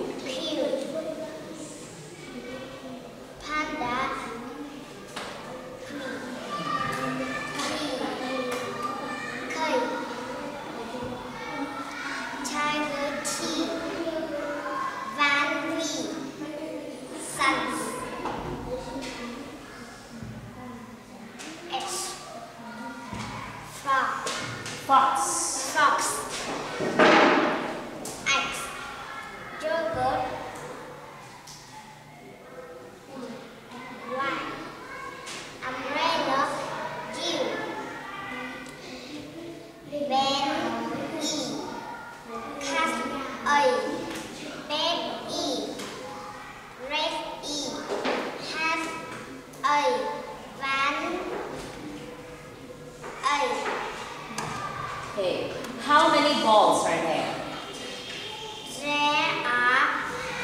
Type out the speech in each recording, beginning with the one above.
Q. Panda. K. Tiger T. Van V. Sun. H. Frog. Fox. Fox. X. Yogurt. Y. Umbrella. U. Ben E. Cat A. Bed E. Red E. Hat A. Van A. Okay. How many balls are there? There are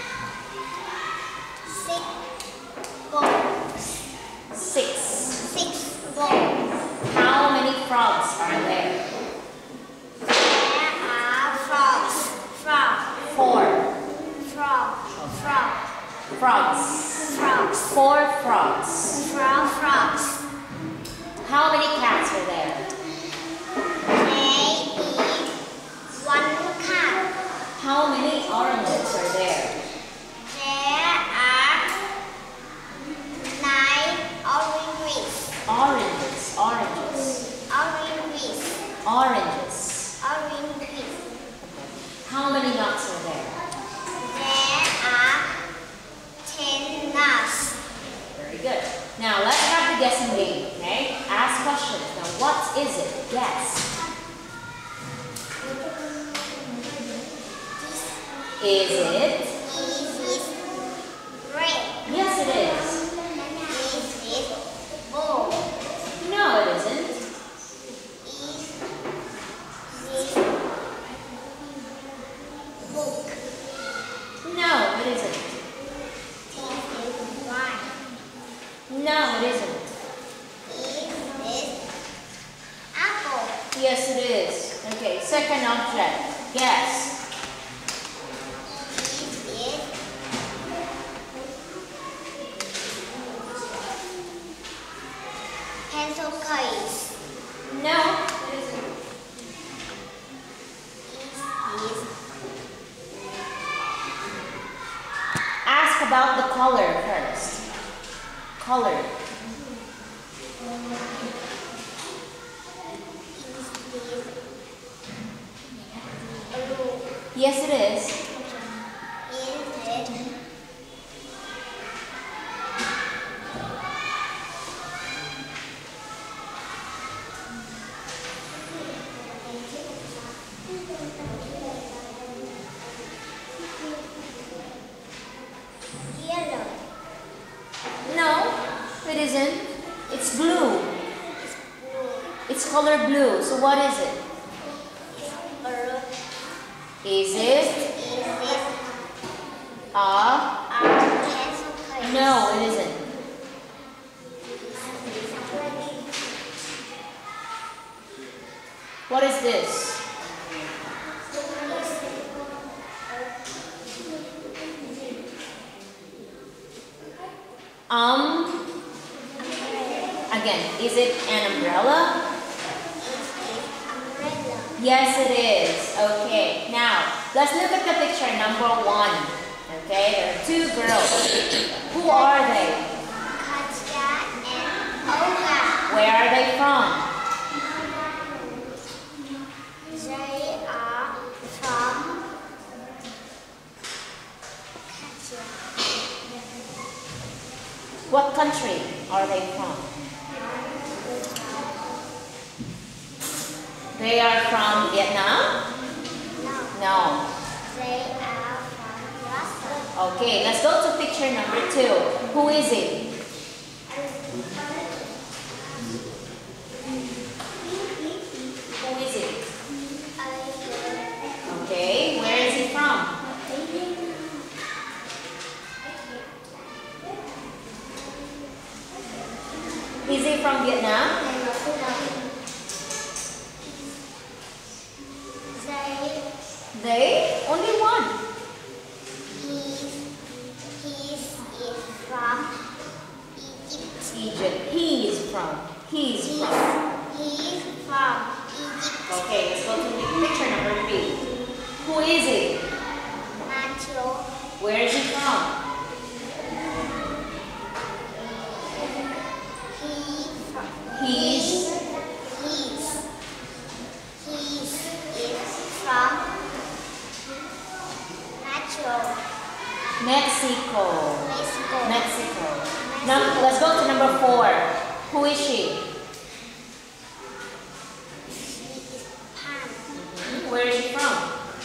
6 balls. 6. 6 balls. How many frogs are there? There are frogs. Frog. 4. Frog. Frog. Frogs. Frogs. 4 frogs. Frogs. How many cats are there? There is 1 cat. How many oranges are there? There are 9 oranges. Oranges. Oranges. Oranges. Oranges. Oranges. How many nuts are there? There are 10 nuts. Very good. Now let's have the guessing game, okay? Ask questions. Now what is it? Guess. Is it? Is it red? Yes, it is. Is it blue? No, it isn't. Is it book? No, it isn't. Is it wine? No, it isn't. Is it apple? Yes, it is. Okay, second object. Guess. Is it pencil case? No, it isn't. Is Ask about the color first. Color. blue? Yes, it is. Is it yellow? No, it isn't. It's blue. Blue. It's color blue. So what is it? Blue. Is it Is it a... pencil case? No, it isn't. What is this? Again, is it an umbrella? Umbrella. Yes, it is. Okay, now let's look at the picture number 1. Okay, there are 2 girls. Who are they? Katya and Olga. Where are they from? They are from Katya. What country are they from? They are from Vietnam? No. No. They are from Russia. Okay, let's go to picture number 2. Who is it? Who is it? Okay, where is he from? Is he from Vietnam? They They? Only one. he from Egypt. Egypt. He's from. He's from Egypt. Okay, let's go to picture number 3. Who is it? Matthew. Where is he from? He's is from Mexico. Mexico. Now, let's go to number 4. Who is she? She is Pan. Where is she from?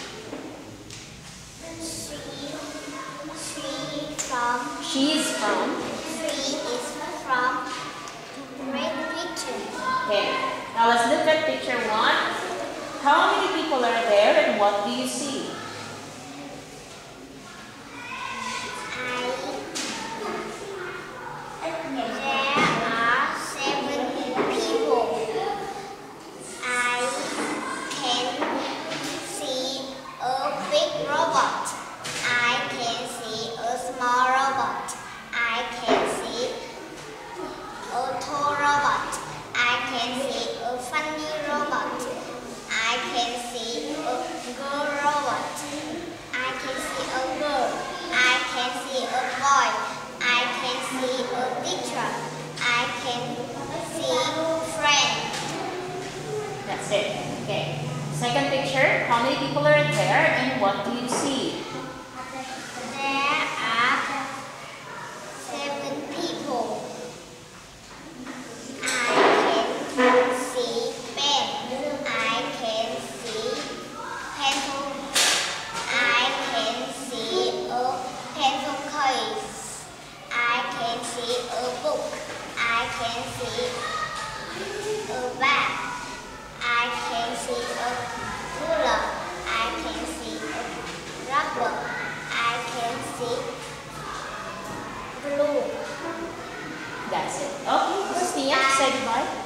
She is from Great Britain. Okay, now let's look at picture 1. How many people are there and what do you see? There are 7 people. I can see a big robot. I can see a small robot. I can see a tall robot. I can see a funny robot. I can see a girl robot. I can see a girl. I can see a boy. I can see a teacher. I can see friend. That's it. Okay. Second picture. How many people are there and what do you see? There are 7 people. I can see pen. I can see pencil. I can see a pencil case. I can see a book. I can see a bag. I can see a ruler. I can see a rubber. I can see blue. That's it. Okay, Christina, say goodbye.